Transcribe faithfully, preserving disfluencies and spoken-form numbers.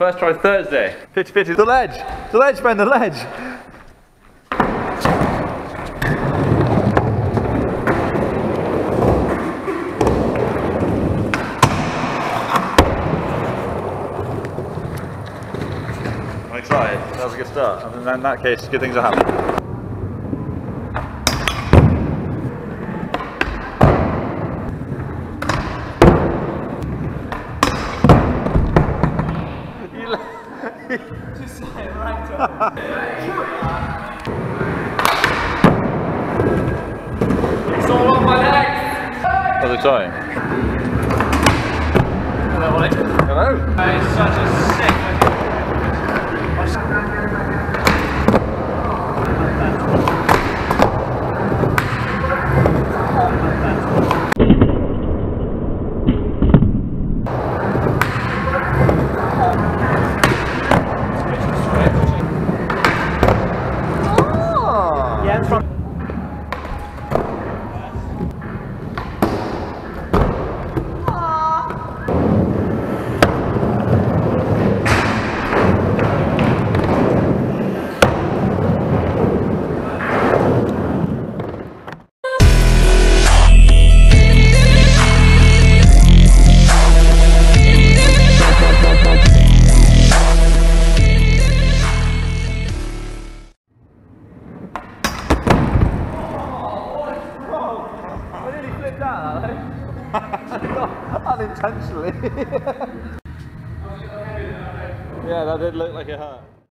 First try Thursday. fifty fifty, the ledge! The ledge, Ben, the ledge! I'm excited. That was a good start. And in that case, good things are happening. Just say it right up. It's all on my legs. How's it going? Hello, Ollie. Hello. That is such a sick. Unintentionally. Yeah, that did look like it hurt.